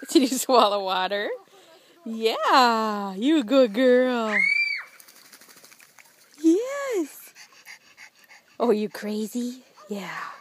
Did you swallow water? Yeah, you a good girl. Yes. Oh, you crazy? Yeah.